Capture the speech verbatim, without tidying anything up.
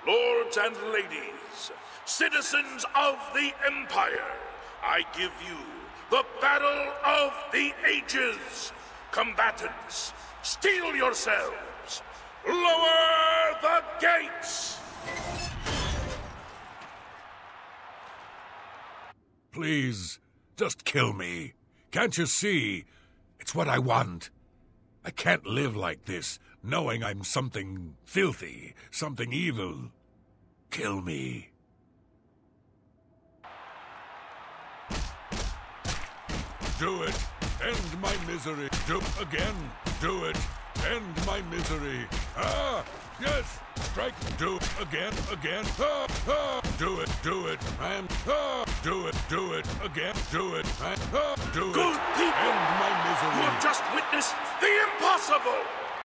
Lords and ladies, citizens of the Empire, I give you the battle of the ages. Combatants, steel yourselves. Lower the gates! Please, just kill me. Can't you see? It's what I want. I can't live like this, knowing I'm something filthy, something evil. Kill me. Do it. End my misery. Do it again. Do it. End my misery. Ah! Yes! Strike! Do it again, again. Ah! Ah! Do it, do it, man. Ah! Do it, do it again. Do it, man. Ah! Do Good it. people! End my misery. You have just witnessed the impossible!